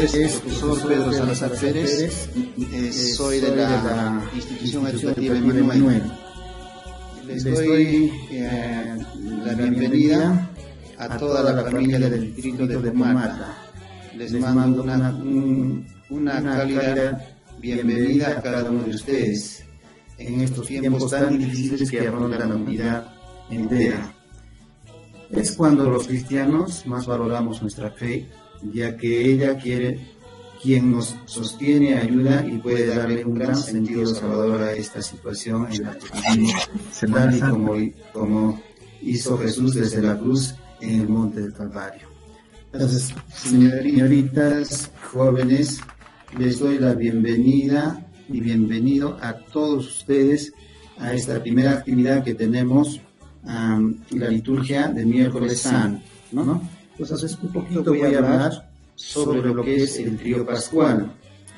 nombre es profesor Pedro Salazar Pérez, soy de la institución educativa Emanuel. Les doy la bienvenida a toda la familia del distrito de Pomata. Les mando una cálida bienvenida a cada uno de ustedes en estos tiempos tan difíciles que afronta la humanidad entera. Es cuando los cristianos más valoramos nuestra fe, ya que ella quien nos sostiene, ayuda y puede darle un gran sentido salvador a esta situación en la que vivimos, tal y como hizo Jesús desde la cruz en el monte del Calvario. Entonces, señoritas, jóvenes, les doy la bienvenida y bienvenido a todos ustedes a esta primera actividad que tenemos, la liturgia de miércoles santo, ¿no? Entonces, un poquito voy a hablar sobre lo que es el trío pascual.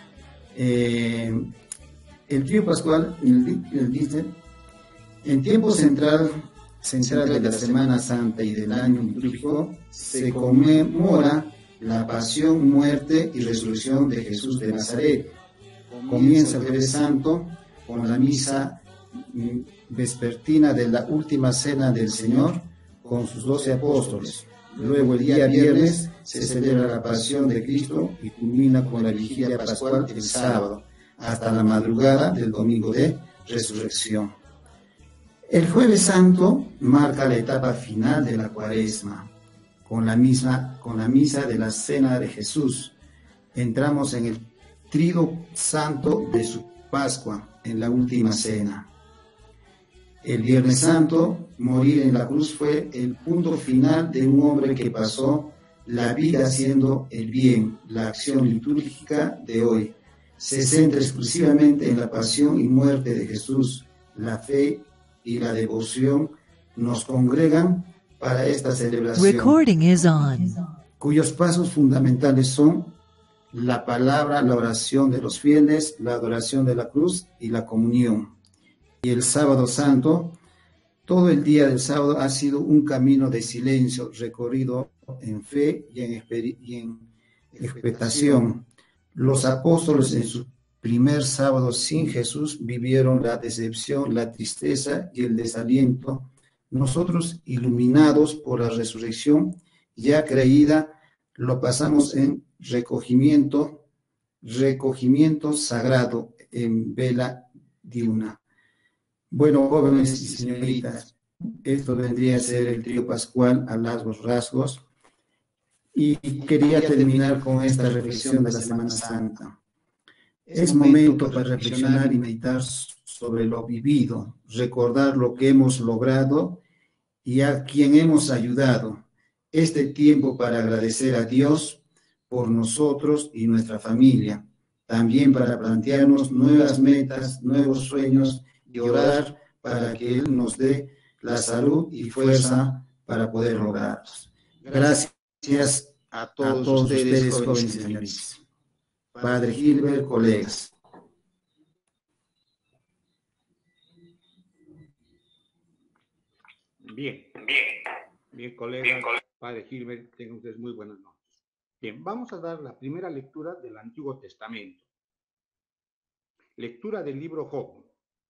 El trío pascual dice, en tiempo central de la Semana Santa y del año litúrgico, se conmemora la pasión, muerte y resurrección de Jesús de Nazaret. Comienza el Jueves Santo con la misa vespertina de la última cena del Señor con sus 12 apóstoles. Luego el día viernes se celebra la pasión de Cristo y culmina con la vigilia pascual el sábado, hasta la madrugada del domingo de resurrección. El Jueves Santo marca la etapa final de la Cuaresma, con la misa de la Cena de Jesús. Entramos en el trigo santo de su Pascua, en la última cena. El Viernes Santo, morir en la cruz, fue el punto final de un hombre que pasó la vida haciendo el bien. La acción litúrgica de hoy se centra exclusivamente en la pasión y muerte de Jesús. La fe y la devoción nos congregan para esta celebración, cuyos pasos fundamentales son la palabra, la oración de los fieles, la adoración de la cruz y la comunión. Y el sábado santo, todo el día del sábado ha sido un camino de silencio recorrido en fe y en expectación. Los apóstoles en su primer sábado sin Jesús vivieron la decepción, la tristeza y el desaliento. Nosotros, iluminados por la resurrección ya creída, lo pasamos en recogimiento sagrado, en vela diurna. Bueno, jóvenes y señoritas, esto vendría a ser el trío pascual a largos rasgos, y quería terminar con esta reflexión de la Semana Santa. Es momento para reflexionar y meditar sobre lo vivido, recordar lo que hemos logrado y a quien hemos ayudado. Este tiempo para agradecer a Dios por nosotros y nuestra familia, también para plantearnos nuevas metas, nuevos sueños y orar para que Él nos dé la salud y fuerza para poder lograrlos. Gracias a todos ustedes, jóvenes y señoritas. Padre Gilbert, colegas. Bien, colegas, Padre Gilbert, tengan ustedes muy buenas noches. Bien, vamos a dar la primera lectura del Antiguo Testamento. Lectura del libro Job.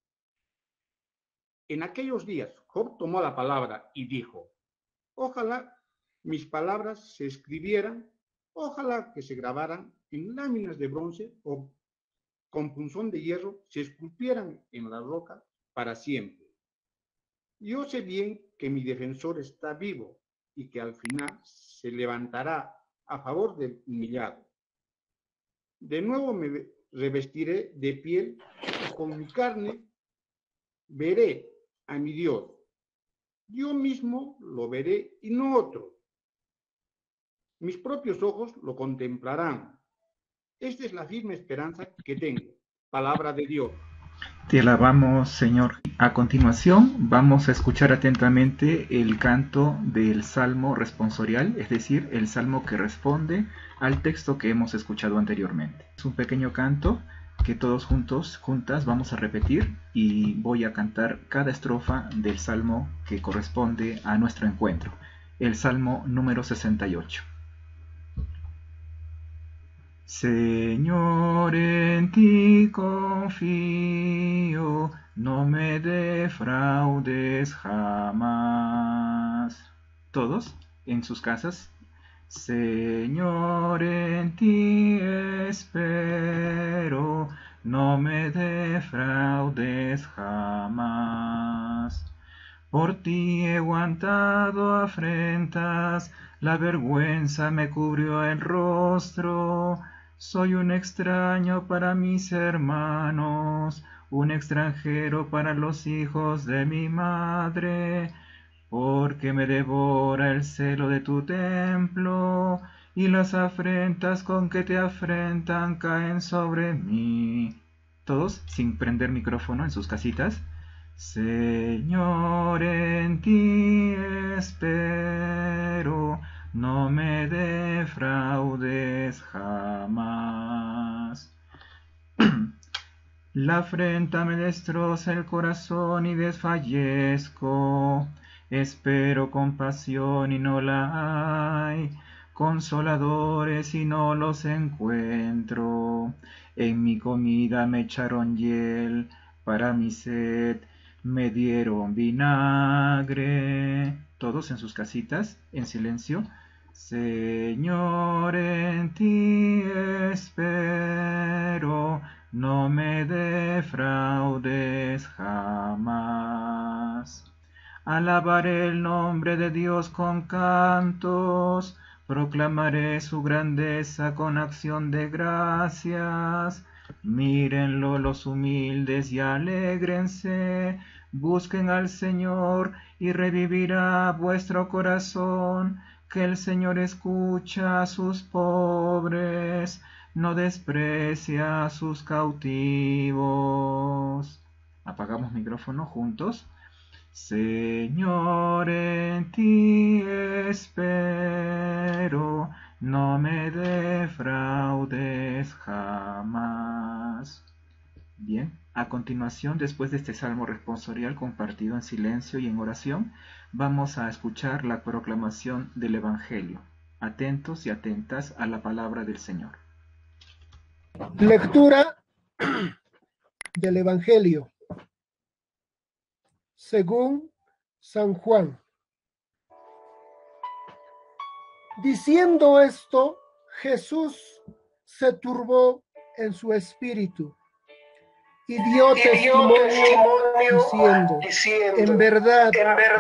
En aquellos días, Job tomó la palabra y dijo: ojalá mis palabras se escribieran, ojalá que se grabaran en láminas de bronce o con punzón de hierro se esculpieran en la roca para siempre. Yo sé bien que mi defensor está vivo y que al final se levantará a favor del humillado. De nuevo me revestiré de piel y con mi carne veré a mi Dios. Yo mismo lo veré y no otro. Mis propios ojos lo contemplarán. Esta es la firme esperanza que tengo. Palabra de Dios. Te alabamos, Señor. A continuación, vamos a escuchar atentamente el canto del Salmo responsorial, es decir, el Salmo que responde al texto que hemos escuchado anteriormente. Es un pequeño canto que todos juntas vamos a repetir, y voy a cantar cada estrofa del Salmo que corresponde a nuestro encuentro. El Salmo número 68. Señor, en ti confío, no me defraudes jamás. ¿Todos en sus casas? Señor, en ti espero, no me defraudes jamás. Por ti he aguantado afrentas, la vergüenza me cubrió el rostro. Soy un extraño para mis hermanos, un extranjero para los hijos de mi madre, porque me devora el celo de tu templo, y las afrentas con que te afrentan caen sobre mí. Todos sin prender micrófono en sus casitas. Señor, en ti espero, no me defraudes jamás. La afrenta me destroza el corazón y desfallezco. Espero compasión y no la hay, consoladores y no los encuentro. En mi comida me echaron hiel, para mi sed me dieron vinagre. Todos en sus casitas, en silencio. Señor, en ti espero, no me defraudes jamás. Alabaré el nombre de Dios con cantos, proclamaré su grandeza con acción de gracias. Mírenlo los humildes y alégrense, busquen al Señor y revivirá vuestro corazón, que el Señor escucha a sus pobres, no desprecia a sus cautivos. Apagamos micrófono juntos. Señor, en ti espero, no me defraudes jamás. Bien, a continuación, después de este salmo responsorial compartido en silencio y en oración, vamos a escuchar la proclamación del Evangelio. Atentos y atentas a la palabra del Señor. Lectura del Evangelio según San Juan. Diciendo esto, Jesús se turbó en su espíritu y dio testimonio diciendo, en verdad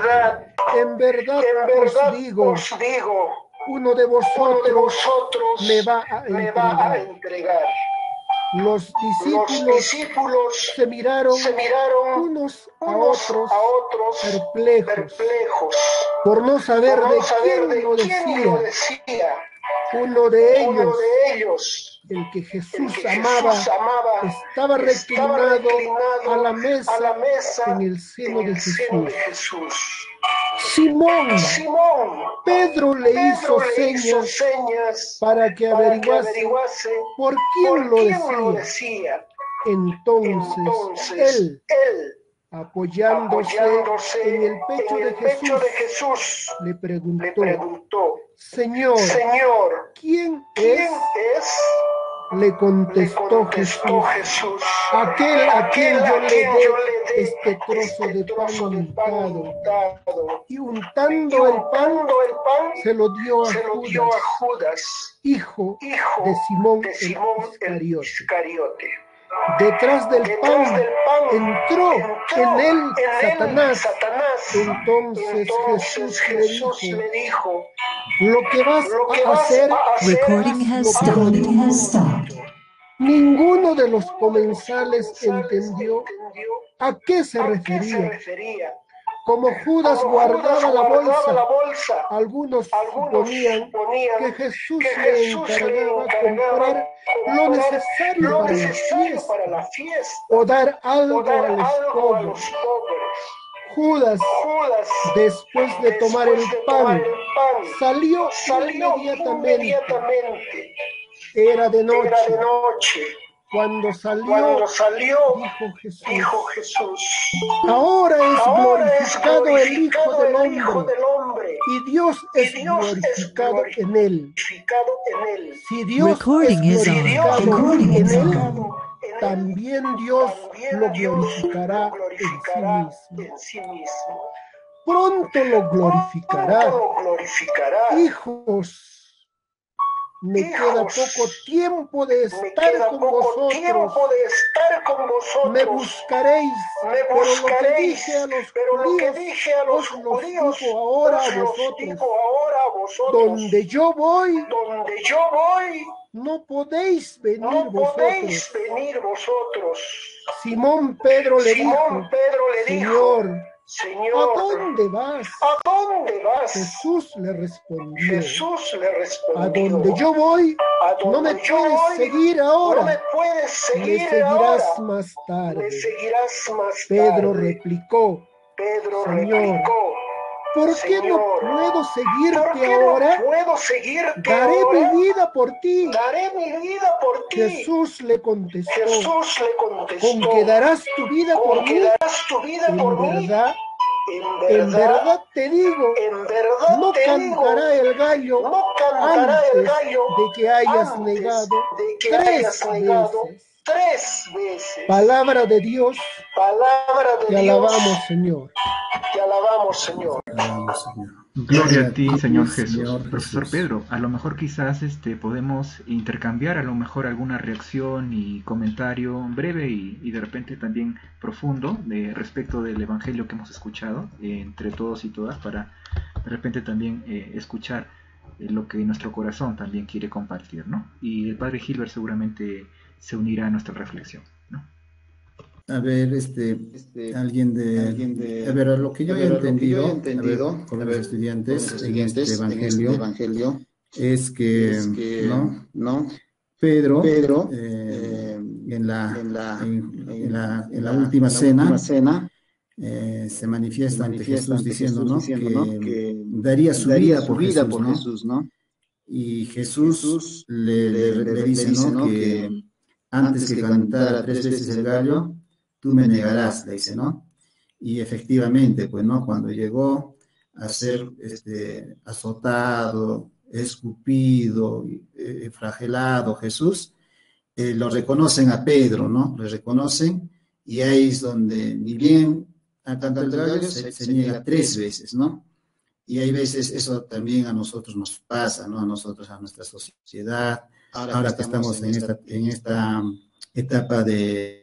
os digo, uno de vosotros me va a entregar. Los discípulos se miraron unos a otros perplejos por no saber de quién lo decía. Uno de ellos, el que Jesús amaba, estaba reclinado a la mesa en el seno de Jesús. Simón, Pedro le hizo señas para que averiguase por quién lo decía. Entonces él, apoyándose en el pecho de Jesús, le preguntó, Señor, ¿quién es? Le contestó Jesús, aquel a quien yo le dé este trozo de pan untado. Y untando el pan, se lo dio a Judas, hijo de Simón el Iscariote. Detrás del pan entró en él Satanás. Entonces Jesús le dijo, lo que vas a hacer, Ninguno de los comensales entendió a qué se refería. Como Judas guardaba la bolsa, algunos suponían que Jesús le encargaba comprar lo necesario para la fiesta o dar algo a los pobres. Judas, después de tomar el pan, salió inmediatamente. Era de noche. Cuando salió, dijo Jesús, ahora es glorificado el Hijo del Hombre, y Dios es glorificado en él. Si Dios es glorificado en él, también Dios lo glorificará en sí mismo. Pronto lo glorificará. Hijos, me queda poco tiempo de estar con vosotros. Me buscaréis, pero lo que dije a los judíos os lo digo ahora a vosotros. Donde yo voy, no podéis venir vosotros. Simón Pedro le dijo, Señor, ¿a dónde vas? Jesús le respondió, a donde yo voy, no me puedes seguir ahora, me seguirás más tarde. Pedro replicó, Señor, ¿por qué no puedo seguirte ahora? Daré mi vida por ti. Jesús le contestó, ¿con que darás tu vida por mí? En verdad te digo, no cantará el gallo antes de que hayas negado 3 veces. Palabra de Dios, te alabamos, Señor. Gloria a ti, Señor Jesús. Profesor Pedro, a lo mejor quizás podemos intercambiar a lo mejor alguna reacción y comentario breve y de repente también profundo respecto del Evangelio que hemos escuchado entre todos y todas, para de repente también escuchar lo que nuestro corazón también quiere compartir, ¿no? Y el Padre Gilbert seguramente se unirá a nuestra reflexión, ¿no? A ver, a ver, lo que yo he entendido, con los estudiantes en este evangelio, es que ¿no? Pedro, en la última cena, se manifiesta ante Jesús diciendo, ¿no? que daría su vida por Jesús, ¿no? Y Jesús le dice, ¿no? que antes que cantara 3 veces el gallo, tú me negarás, le dice, ¿no? Y efectivamente, pues, ¿no? Cuando llegó a ser azotado, escupido, flagelado Jesús, lo reconocen a Pedro, ¿no? Lo reconocen, y ahí es donde, ni bien a cantar el gallo, se niega 3 veces, ¿no? Y hay veces eso también a nosotros nos pasa, ¿no? A nosotros, a nuestra sociedad, ahora que estamos en esta etapa de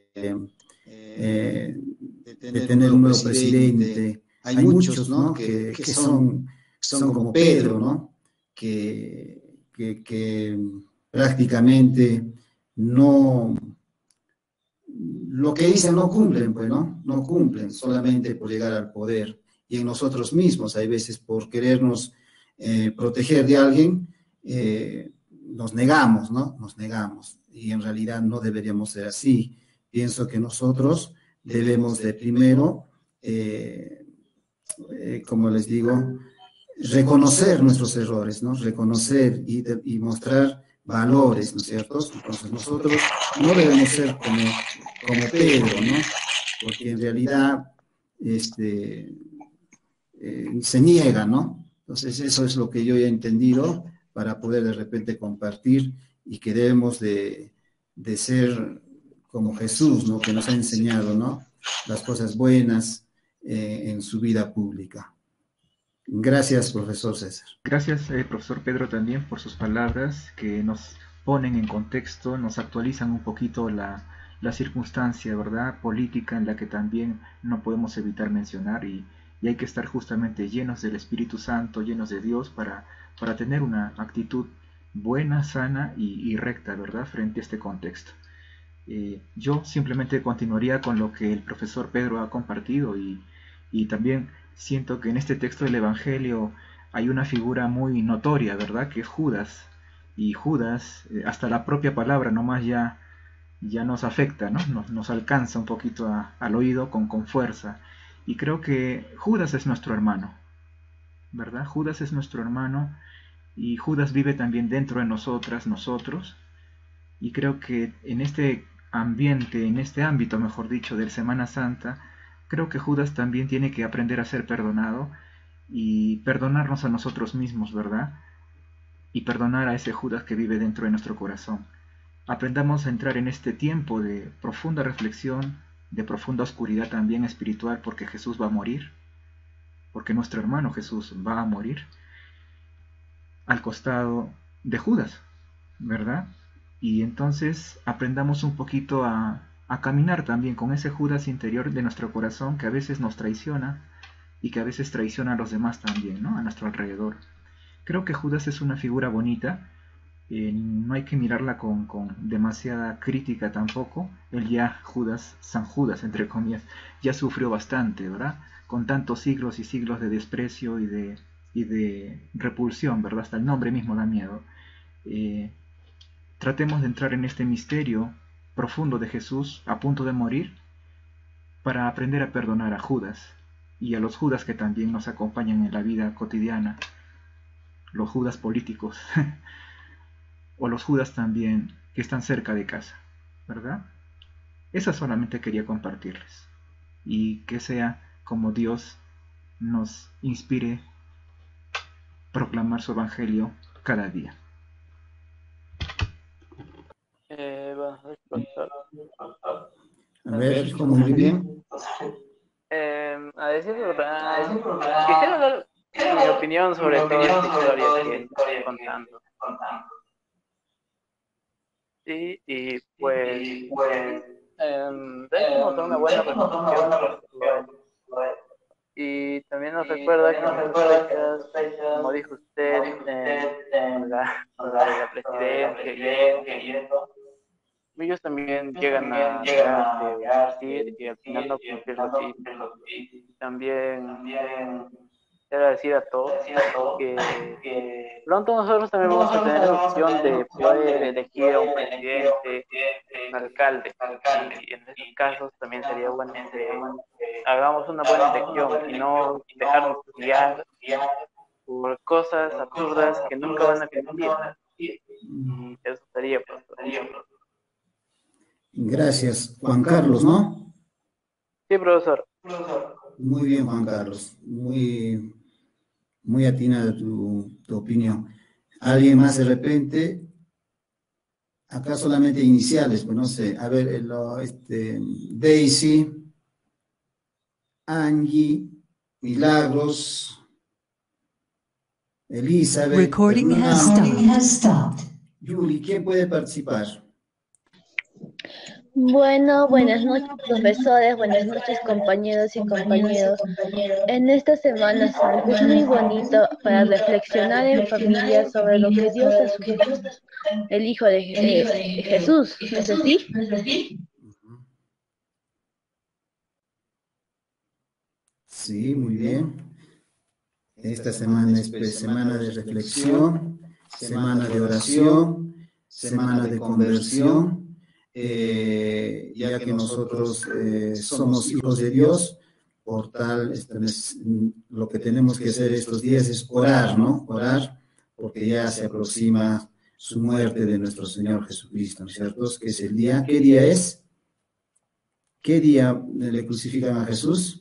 tener un nuevo presidente. Hay muchos, ¿no? que son como Pedro, ¿no? que prácticamente no, lo que dicen no cumplen, pues, ¿no? No cumplen solamente por llegar al poder. Y en nosotros mismos, hay veces por querernos proteger de alguien, nos negamos, ¿no? Nos negamos. Y en realidad no deberíamos ser así. Pienso que nosotros debemos de primero, como les digo, reconocer nuestros errores, ¿no? Reconocer y mostrar valores, ¿no es cierto? Entonces nosotros no debemos ser como Pedro, ¿no? Porque en realidad se niega, ¿no? Entonces eso es lo que yo he entendido para poder de repente compartir, y que debemos de ser como Jesús, ¿no? Que nos ha enseñado, ¿no? Las cosas buenas en su vida pública. Gracias, profesor César. Gracias, profesor Pedro, también por sus palabras que nos ponen en contexto, nos actualizan un poquito la circunstancia, ¿verdad?, política, en la que también no podemos evitar mencionar, y hay que estar justamente llenos del Espíritu Santo, llenos de Dios, para tener una actitud buena, sana y recta, ¿verdad?, frente a este contexto. Yo simplemente continuaría con lo que el profesor Pedro ha compartido, y también siento que en este texto del Evangelio hay una figura muy notoria, ¿verdad?, que es Judas. Y Judas, hasta la propia palabra nomás ya nos afecta, ¿no? Nos alcanza un poquito al oído con fuerza. Y creo que Judas es nuestro hermano, ¿verdad? Judas es nuestro hermano, y Judas vive también dentro de nosotros. Y creo que en este ambiente, en este ámbito, mejor dicho, del Semana Santa, creo que Judas también tiene que aprender a ser perdonado, y perdonarnos a nosotros mismos, ¿verdad? Y perdonar a ese Judas que vive dentro de nuestro corazón. Aprendamos a entrar en este tiempo de profunda reflexión, de profunda oscuridad también espiritual, porque Jesús va a morir, porque nuestro hermano Jesús va a morir al costado de Judas, ¿verdad? Y entonces aprendamos un poquito a caminar también con ese Judas interior de nuestro corazón que a veces nos traiciona y que a veces traiciona a los demás también, ¿no? A nuestro alrededor. Creo que Judas es una figura bonita, no hay que mirarla con demasiada crítica tampoco. Él ya, Judas, San Judas, entre comillas, ya sufrió bastante, ¿verdad? Con tantos siglos y siglos de desprecio y de repulsión, ¿verdad? Hasta el nombre mismo da miedo. Tratemos de entrar en este misterio profundo de Jesús a punto de morir para aprender a perdonar a Judas y a los Judas que también nos acompañan en la vida cotidiana, los Judas políticos o los Judas también que están cerca de casa, ¿verdad? Esa solamente quería compartirles y que sea como Dios nos inspire proclamar su evangelio cada día. Buenas noches, profesor. A ver, ¿cómo muy bien? A decir verdad, quisiera dar mi opinión sobre toda esta historia que estoy contando. Sí, y pues, debemos dar una buena reflexión sobre todo esto. Y también nos recuerda que en estas fechas, como dijo usted, con la de la presidencia y eso, ellos también llegan a decir y al final no cumplir lo que dicen. También quiero decir a todos que pronto nosotros también vamos a tener la opción de poder elegir a un presidente, un alcalde. Y en estos casos también sería bueno que hagamos una buena elección y no dejarnos guiar por cosas absurdas que nunca van a cumplir. Y eso sería, profesor. Gracias, Juan Carlos, ¿no? Sí, profesor. Muy bien, Juan Carlos. Muy atinada tu opinión. ¿Alguien más de repente? Acá solamente iniciales, pues no sé. A ver, Daisy, Angie, Milagros, Elizabeth, Recording has stopped. Yuli, ¿quién puede participar? Bueno, buenas noches profesores, buenas noches compañeros y compañeros. En esta Semana Santa es muy bonito para reflexionar en familia sobre lo que Dios ha sufrido, el Hijo de Jesús, ¿no es así? Sí, muy bien. Esta semana es semana de reflexión, semana de oración, semana de conversión. Ya que nosotros somos hijos de Dios, por tal, lo que tenemos que hacer estos días es orar, ¿no? Orar, porque ya se aproxima su muerte de nuestro Señor Jesucristo, ¿no es cierto? Que es el día, ¿qué día es? ¿Qué día le crucifican a Jesús?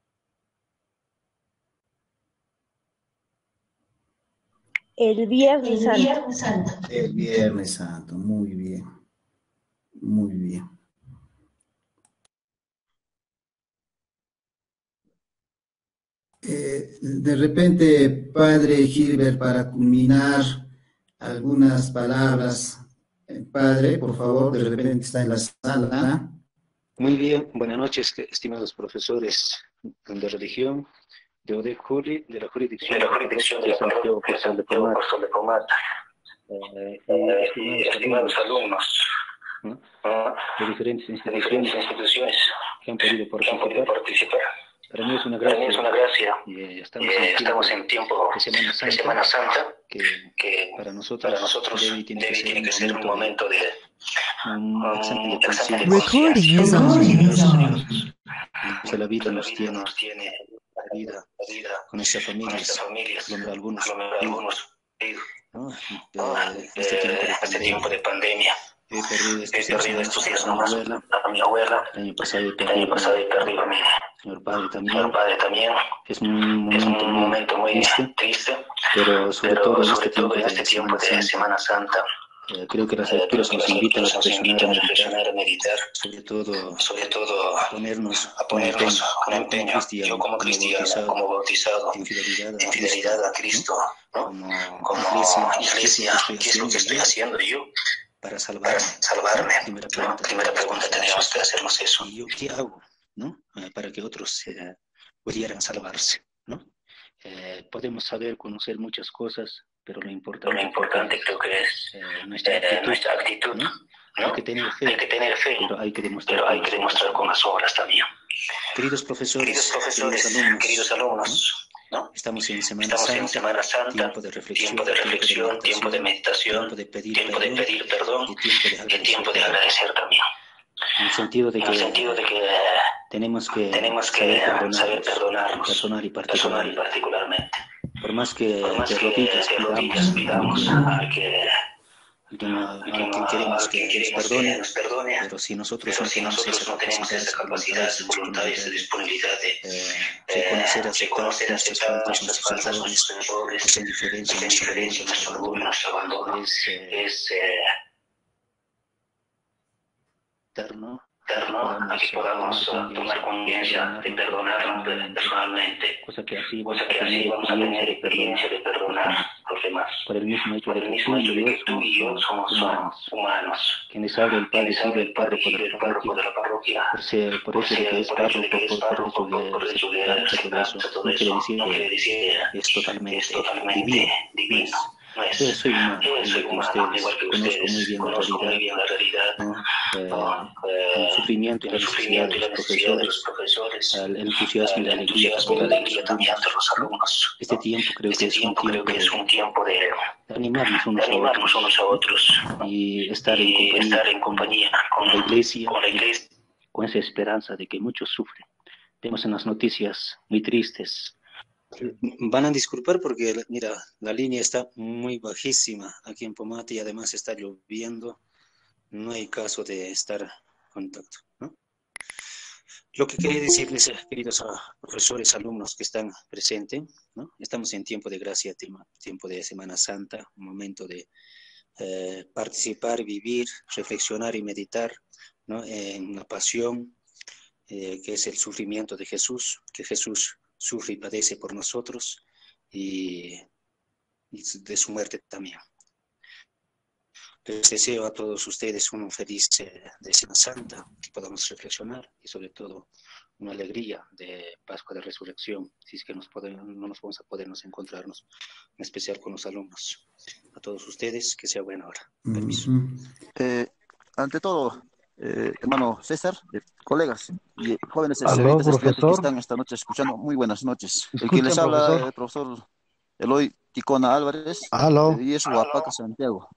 El Viernes Santo. El Viernes Santo, muy bien. Muy bien. De repente, Padre Gilbert, para culminar algunas palabras. Padre, por favor, de repente está en la sala. Muy bien, buenas noches, estimados profesores de religión, de ODEC-Juli, de la jurisdicción de Santiago Apóstol de Pomata, y estimados alumnos, ¿no? De diferentes instituciones que han podido participar. Para mí es una gracia, y estamos en tiempo de Semana Santa, que para nosotros tiene que ser un momento de examen de conciencia. Recording is on. La vida nos tiene la vida con esta familia, algunos, ¿no? Este tiempo de pandemia. He perdido estos días a mi abuela, el año pasado he perdido a mi Señor Padre, también es un momento muy triste, pero sobre todo en este tiempo de Semana Santa. Creo que las lecturas nos invitan a reflexionar, a meditar, sobre todo a ponernos con empeño, yo como cristiano, como bautizado, en fidelidad a Cristo, ¿no? Como iglesia, ¿qué es lo que estoy haciendo yo para salvarme? Primera pregunta, tendríamos que hacernos eso. ¿Y yo qué hago, no? Para que otros pudieran salvarse, ¿no? Podemos saber, conocer muchas cosas, pero lo importante creo que es nuestra actitud, ¿no? Hay que tener fe, pero hay que demostrar con las obras también. Queridos profesores, queridos alumnos, ¿no? Estamos en Semana Santa, tiempo de reflexión, tiempo de meditación, tiempo de pedir perdón y tiempo de agradecer también. En el sentido de que tenemos que saber perdonarnos personal y particularmente. Por más que de rodillas pidamos a quien queremos que nos perdone, pero si nosotros no tenemos esa capacidad, esa voluntad, esa disponibilidad de reconocer, aceptar nuestras faltas, nuestros errores, nuestra indiferencia, nuestro orgullo, nuestro abandono, es eterno, a que podamos tomar conciencia de perdonarnos personalmente, cosa que así vamos a tener experiencia de perdonar a los demás. Por el mismo hecho de que tú y yo somos humanos. Quienes habla el Padre, sigue el párroco de la parroquia. Por eso de que es párroco, por eso de todo eso, no quiere decir es totalmente divino. Yo soy humano, igual que ustedes, conozco muy bien la realidad, el sufrimiento y la necesidad de los profesores, el entusiasmo y la alegría también de los alumnos. Este tiempo creo que es un tiempo de animarnos unos a otros y estar en compañía con la iglesia, con esa esperanza de que muchos sufren. Vemos en las noticias muy tristes. Van a disculpar porque, mira, la línea está muy bajísima aquí en Pomate y además está lloviendo. No hay caso de estar en contacto, ¿no? Lo que quería decirles, queridos profesores, alumnos que están presentes, ¿no? Estamos en tiempo de gracia, tiempo de Semana Santa, un momento de participar, vivir, reflexionar y meditar, ¿no? En la pasión, que es el sufrimiento de Jesús, que Jesús sufre y padece por nosotros y de su muerte también. Les deseo a todos ustedes un feliz de Semana Santa, que podamos reflexionar y sobre todo una alegría de Pascua de Resurrección, si es que no nos vamos a podernos encontrarnos, en especial con los alumnos. A todos ustedes, que sea buena hora. Permiso. Ante todo, hermano César, colegas y jóvenes Aló, estudiantes que profesor. están esta noche escuchando, muy buenas noches. El que ¿Escuchan, les habla profesor? el profesor Eloy Ticona Álvarez, Aló. y es Huapaca, Santiago.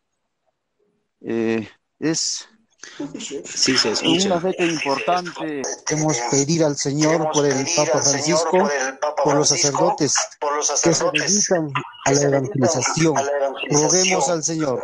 Es Sí, se escucha. una fecha importante. Queremos pedir al Señor por el Papa Francisco, por los sacerdotes que se dedican a la evangelización. Roguemos al Señor.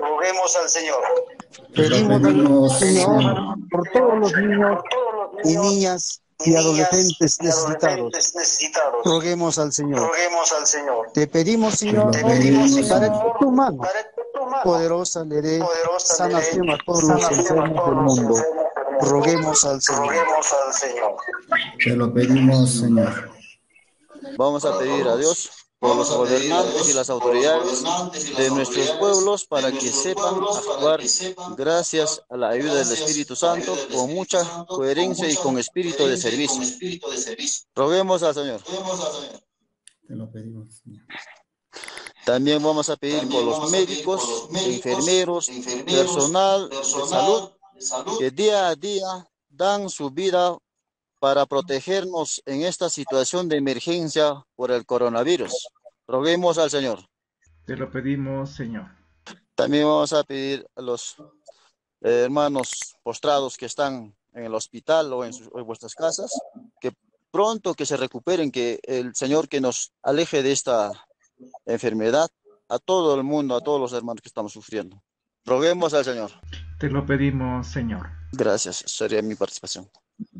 Pedimos al Señor por todos los niños y niñas y adolescentes necesitados. Roguemos al Señor. Te pedimos, Señor, para que tu mano poderosa le dé sanación a todos los enfermos del mundo. Roguemos al Señor. Te lo pedimos, Señor. Vamos a pedir a Dios por los gobernantes y las autoridades de nuestros pueblos para que sepan actuar gracias a la ayuda del Espíritu Santo con mucha coherencia y con espíritu de servicio. Roguemos al Señor. Te lo pedimos, Señor. También vamos a pedir por los médicos, enfermeros, personal de salud que día a día dan su vida para protegernos en esta situación de emergencia por el coronavirus. Roguemos al Señor. Te lo pedimos, Señor. También vamos a pedir a los hermanos postrados que están en el hospital o en vuestras casas, que pronto que se recuperen, que el Señor que nos aleje de esta enfermedad a todo el mundo, a todos los hermanos que estamos sufriendo. Roguemos al Señor. Te lo pedimos, Señor. Gracias, sería mi participación.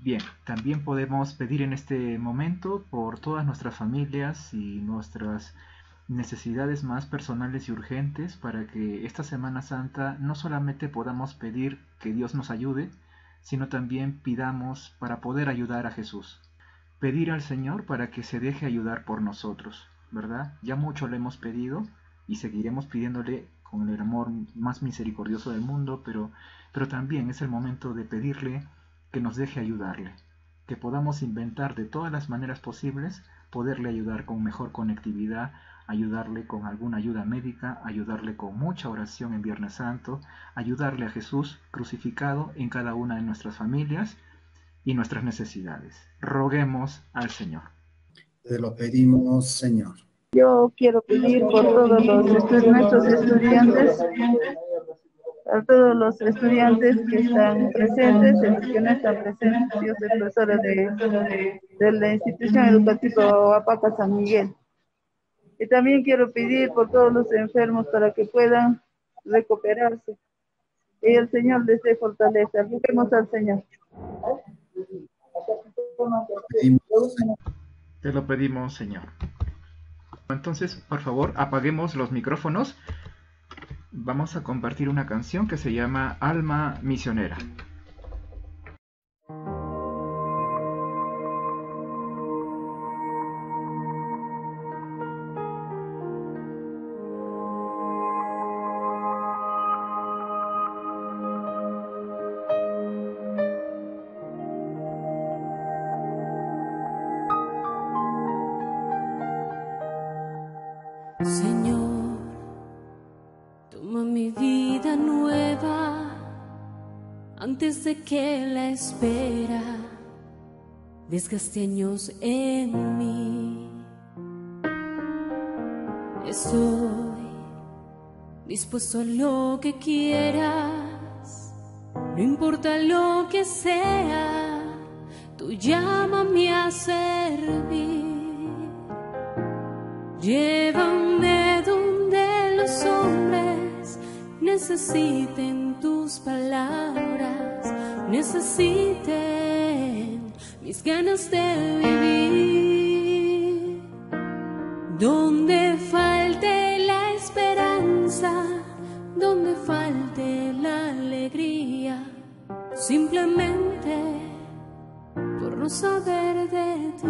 Bien, también podemos pedir en este momento por todas nuestras familias y nuestras necesidades más personales y urgentes para que esta Semana Santa no solamente podamos pedir que Dios nos ayude, sino también pidamos para poder ayudar a Jesús. Pedir al Señor para que se deje ayudar por nosotros, ¿verdad? Ya mucho le hemos pedido y seguiremos pidiéndole con el amor más misericordioso del mundo, pero también es el momento de pedirle que nos deje ayudarle, que podamos inventar de todas las maneras posibles poderle ayudar con mejor conectividad, ayudarle con alguna ayuda médica, ayudarle con mucha oración en Viernes Santo, ayudarle a Jesús crucificado en cada una de nuestras familias y nuestras necesidades. Roguemos al Señor. Te lo pedimos, Señor. Yo quiero pedir por todos nuestros estudiantes, a todos los estudiantes que están presentes, y que no están presentes. Yo soy profesora de la institución educativa Apaca San Miguel. Y también quiero pedir por todos los enfermos para que puedan recuperarse. Y el Señor les dé fortaleza. Roguemos al Señor. Te lo pedimos, Señor. Entonces, por favor, apaguemos los micrófonos. Vamos a compartir una canción que se llama Alma Misionera. Señor, toma mi vida nueva antes de que la espera desgaste años en mí. Estoy dispuesto a lo que quieras, no importa lo que sea, tú llámame a servir. Llévame donde los hombres necesiten tus palabras, necesiten mis ganas de vivir. Donde falte la esperanza, donde falte la alegría, simplemente por no saber de ti.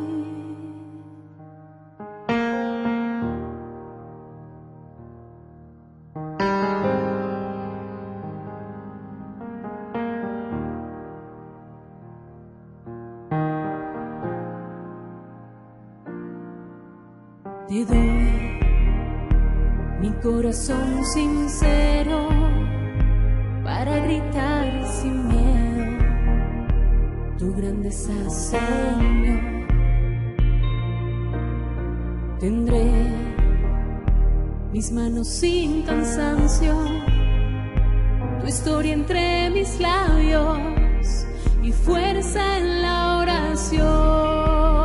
Te doy mi corazón sincero para gritar sin miedo tu grandeza, Señor. Tendré mis manos sin cansancio, tu historia entre mis labios y fuerza en la oración.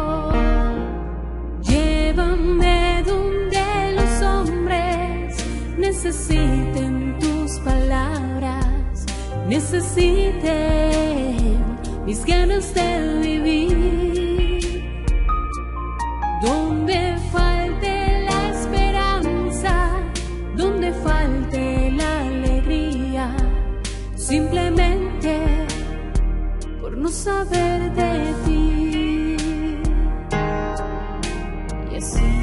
Llévame donde los hombres necesiten tus palabras, necesiten mis ganas de vivir. Donde falte la esperanza, donde falte la alegría, simplemente por no saber de ti. Y así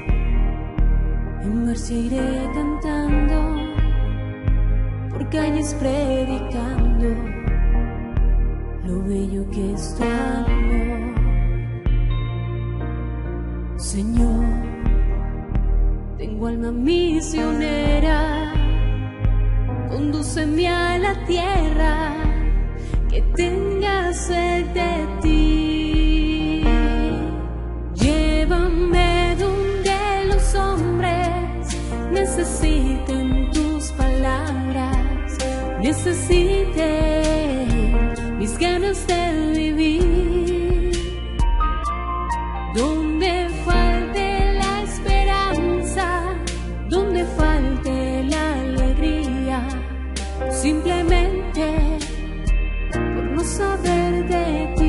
en marcha iré cantando, por calles predicando lo bello que es tu amor. Señor, tengo alma misionera, condúceme a la tierra que tenga sed de ti. Llévame donde los hombres necesiten tus palabras, necesiten mis ganas de vivir. Donde falte la esperanza, donde falte la alegría, simplemente por no saber de ti.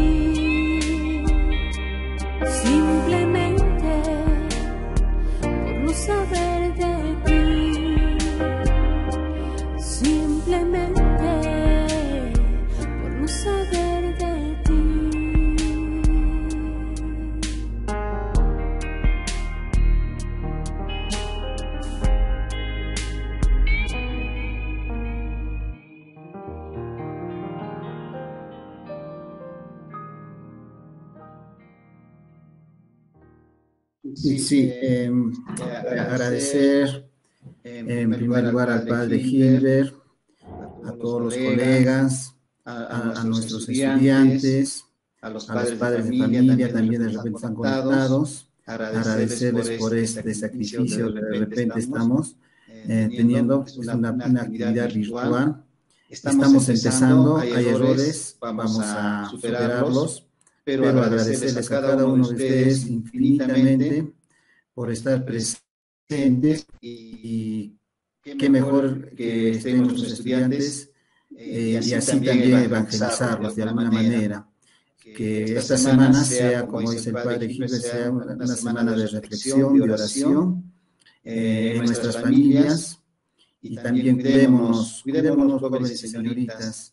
Sí, agradecer en primer lugar al padre Gilbert, a todos los colegas, a nuestros estudiantes, a los padres de familia también de repente están conectados, agradecerles por este sacrificio que de repente estamos teniendo, es una actividad virtual. Estamos empezando, hay errores, vamos a superarlos, pero agradecerles a cada uno de ustedes infinitamente por estar presentes y qué mejor que estén nuestros estudiantes y así también evangelizarlos de alguna manera. Que esta semana sea, como dice el padre Gilbert, sea una semana de reflexión, de oración en nuestras familias y también cuidémonos jóvenes y señoritas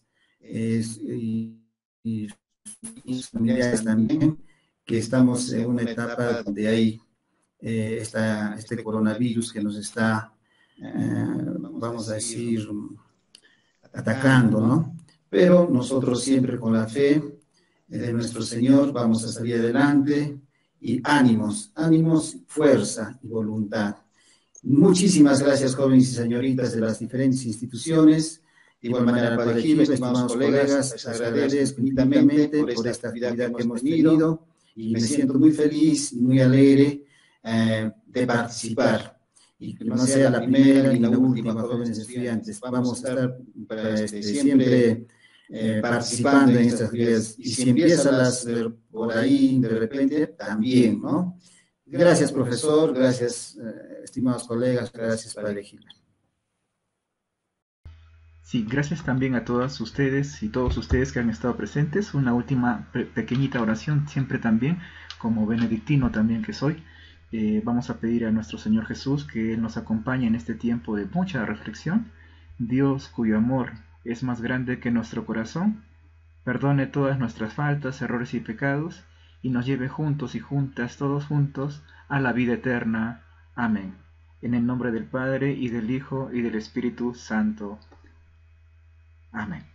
y familiares también, que estamos en una etapa donde hay este coronavirus que nos está, vamos a decir, atacando, ¿no? Pero nosotros siempre con la fe de nuestro Señor vamos a salir adelante y ánimos, fuerza y voluntad. Muchísimas gracias, jóvenes y señoritas de las diferentes instituciones. De igual manera, Padre Gilbert, estimados colegas, les agradezco infinitamente por esta actividad que hemos tenido y me siento muy feliz y muy alegre de participar. Y que no sea la primera ni la última, jóvenes estudiantes. Vamos a estar siempre participando en estas actividades. Y si empiezan las por ahí de repente, también, ¿no? Gracias, profesor, gracias, estimados colegas, gracias, Padre Gilbert. Sí, gracias también a todas ustedes y todos ustedes que han estado presentes. Una última pequeñita oración, siempre también, como benedictino también que soy. Vamos a pedir a nuestro Señor Jesús que Él nos acompañe en este tiempo de mucha reflexión. Dios, cuyo amor es más grande que nuestro corazón, perdone todas nuestras faltas, errores y pecados, y nos lleve juntos y juntas, todos juntos, a la vida eterna. Amén. En el nombre del Padre, y del Hijo, y del Espíritu Santo. Amén.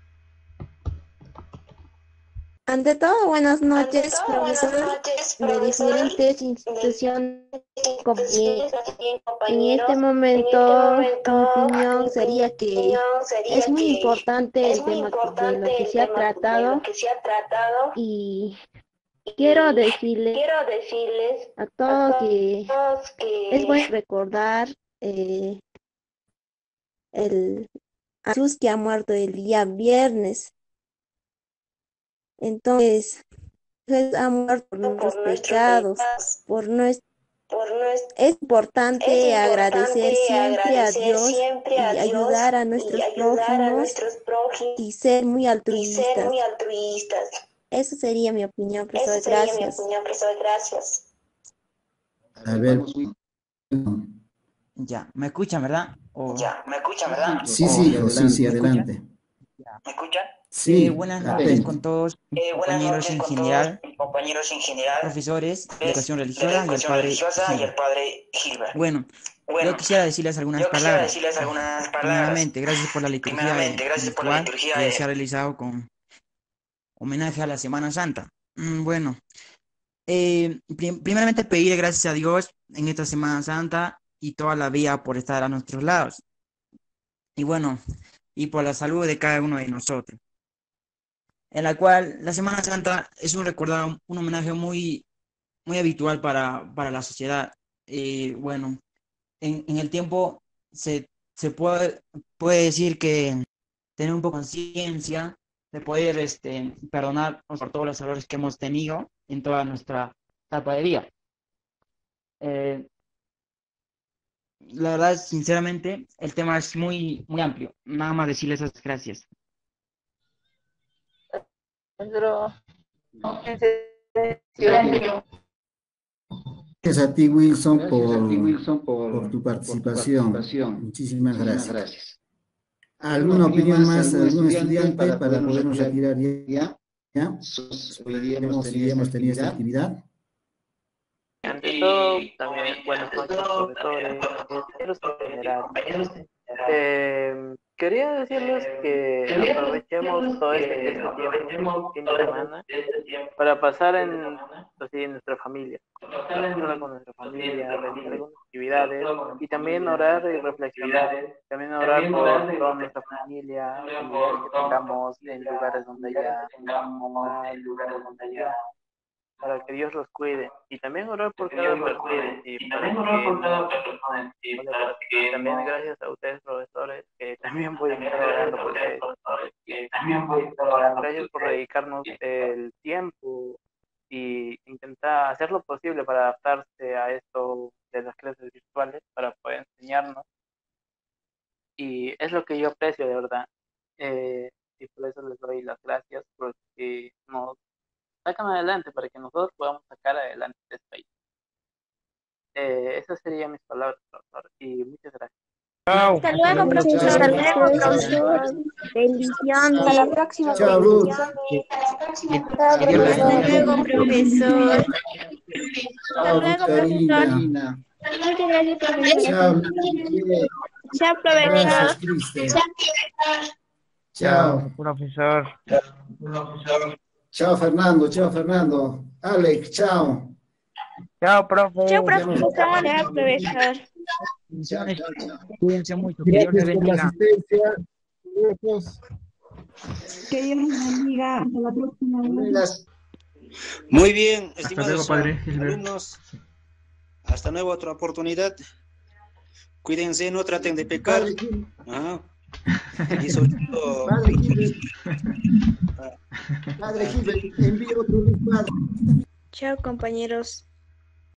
Ante todo, buenas noches, profesor de diferentes instituciones, compañeros. En este momento, mi opinión sería que es muy importante el tema de lo que se ha tratado y quiero decirles a todos que es bueno recordar a Jesús que ha muerto el día viernes. Entonces, Jesús ha muerto por nuestros pecados, es importante agradecer siempre a Dios y ayudar a nuestros prójimos y ser muy altruistas. Esa sería mi opinión, profesor. Gracias. A ver. Ya, ¿me escuchan, verdad? Sí, adelante. ¿Me escuchan? Sí, buenas noches con todos mis compañeros en general, profesores de educación religiosa y el padre Gilbert. Bueno, yo quisiera decirles algunas palabras. Primeramente, gracias por la liturgia virtual que se ha realizado con homenaje a la Semana Santa. Bueno, primeramente pedir gracias a Dios en esta Semana Santa y toda la vida por estar a nuestros lados. Y bueno, y por la salud de cada uno de nosotros. En la cual la Semana Santa es un homenaje muy, muy habitual para la sociedad. Bueno, en el tiempo se puede decir que tener un poco de conciencia de poder perdonarnos por todos los errores que hemos tenido en toda nuestra etapa de vida. La verdad, sinceramente, el tema es muy, muy amplio. Nada más decirles esas gracias. Gracias a ti, Wilson, por tu participación. Muchísimas gracias. ¿Alguna opinión más de algún estudiante para podernos retirar ya? Hoy hemos tenido esta actividad. Ante todo, también buenas noches, profesores, compañeros en general. Quería decirles que aprovechemos todo este tiempo, fin de semana, para pasar en los así, nuestra familia. Hablar con nuestra familia, realizar algunas actividades y también orar y reflexionar. También orar por toda nuestra familia, que tengamos en lugares donde haya para que Dios los cuide. Y también orar por cada persona. Y también gracias a ustedes, profesores, que también voy a estar orando por ustedes. Gracias por dedicarnos el tiempo y intentar hacer lo posible para adaptarse a esto de las clases virtuales, para poder enseñarnos. Y es lo que yo aprecio, de verdad. Y por eso les doy las gracias, porque nos sacan adelante, para que nosotros podamos sacar adelante este país. Esas serían mis palabras, profesor, y muchas gracias. Hasta luego, profesor. Bendiciones. Hasta la próxima. Chao, Ruth. Hasta luego, profesor. Hasta luego, profesor. Muchas gracias, profesor. Chao, Gracias, profesor. Cristian. Chao. Profesor. Chao, Fernando. Chao, Fernando. Alex, chao. Chao, profe. Chao, profesor. Chao, profesor. Chao, chao, chao. Cuídense mucho. Que Dios les Gracias por la bendiga. asistencia. Gracias. Que Dios les bendiga. Hasta la próxima. Muy bien, Hasta estimados luego, padre Gilbert. alumnos. Hasta nueva otra oportunidad. Cuídense, no traten de pecar. Ajá. Y sobre todo, Padre Gilbert, envío otro link, padre. Chao, compañeros.